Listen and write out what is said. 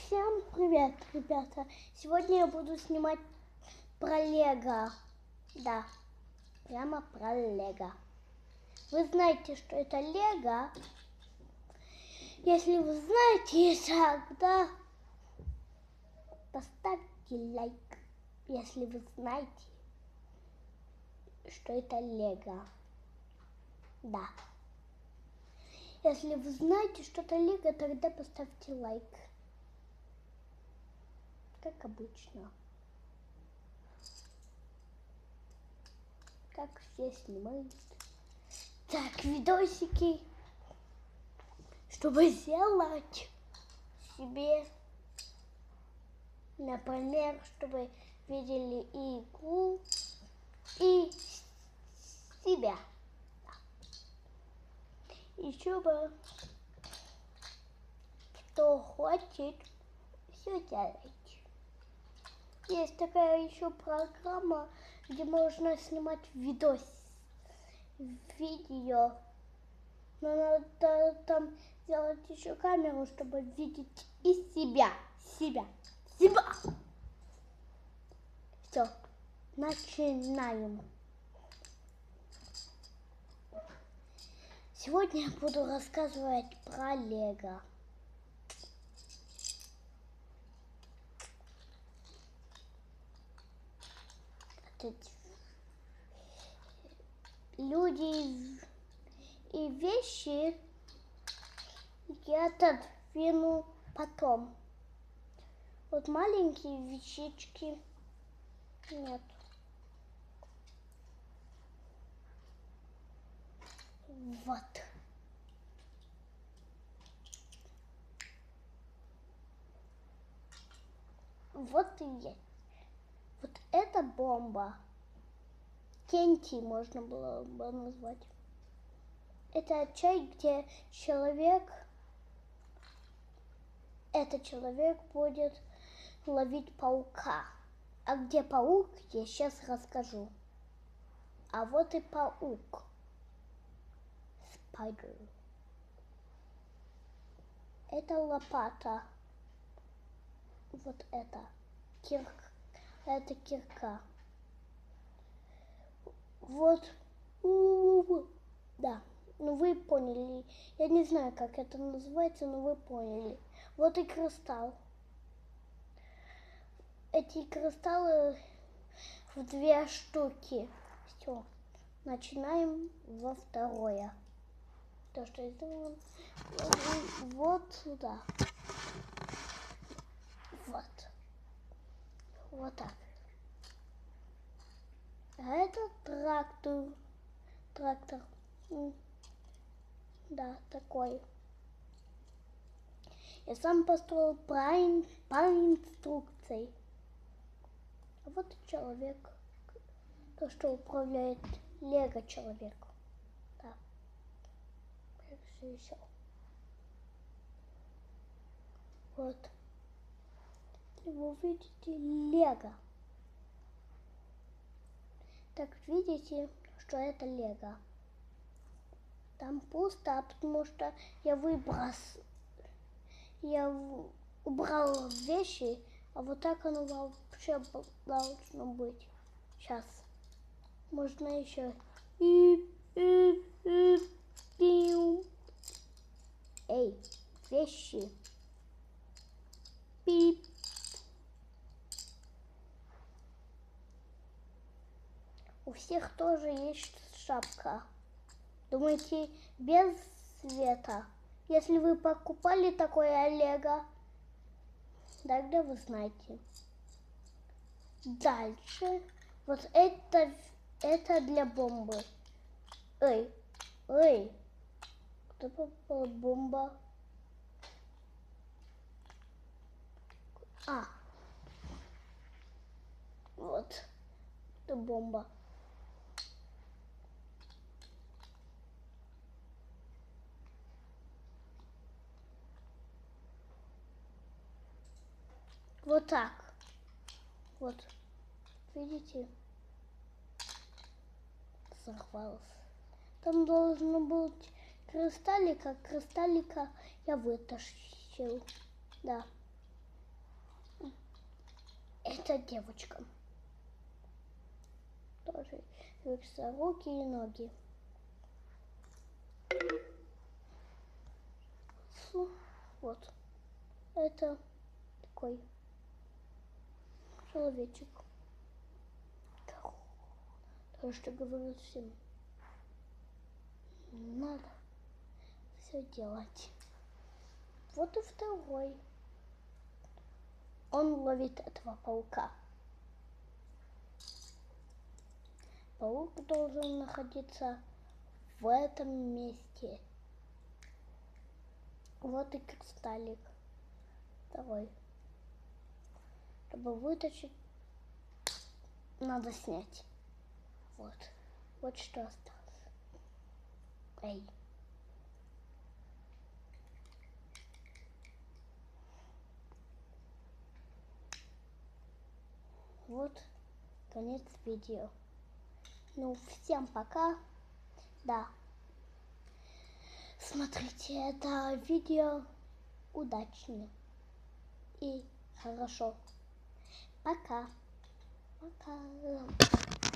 Всем привет, ребята! Сегодня я буду снимать про Лего. Да, прямо про Лего. Вы знаете, что это Лего? Если вы знаете, тогда поставьте лайк. Если вы знаете, что это Лего. Да. Если вы знаете, что это Лего, тогда поставьте лайк. Как обычно. Как все снимают. Так, видосики, чтобы сделать себе, например, чтобы видели и игру, и себя. Еще бы, кто хочет, все делать. Есть такая еще программа, где можно снимать видео. Но надо там сделать еще камеру, чтобы видеть и себя. Все, начинаем. Сегодня я буду рассказывать про Лего. Люди и вещи я отодвину потом. Вот маленькие вещички нет. Вот. Вот и есть. Вот это бомба. TNT можно было бы назвать. Это чай, где этот человек будет ловить паука. А где паук, я сейчас расскажу. А вот и паук. Spider. Это лопата. Вот это. Кирка. Это кирка. Вот. Да. Ну вы поняли. Я не знаю, как это называется, но вы поняли. Вот и кристалл. Эти кристаллы в 2 штуки. Все. Начинаем во второе. То, что я сделала. Вот сюда. Вот. Вот так. А это трактор. Да, такой. Я сам построил по инструкции. А вот человек. То, что управляет Лего человек. Да. Еще. Вот. Вы видите Лего. Так видите, что это Лего. Там пусто, потому что я убрал вещи, а вот так оно вообще должно быть. Сейчас. Можно еще. Эй, вещи. Пип. У всех тоже есть шапка. Думаете, без света? Если вы покупали такое Лего, тогда вы знаете. Дальше. Вот это для бомбы. Эй. Кто попала бомба? Вот. Это бомба. Вот так. Вот. Видите? Сорвалось. Там должно быть кристаллика. Кристаллика я вытащил. Да. Это девочка. Тоже движутся руки и ноги. Вот. Это такой человечек. То, что говорю всем. Надо все делать. Вот и второй. Он ловит этого паука. Паук должен находиться в этом месте. Вот и кристаллик. Второй. Чтобы вытащить, надо снять. Вот. Вот что осталось. Эй. Вот конец видео. Ну, всем пока. Да. Смотрите это видео удачно и хорошо. Пока. Пока.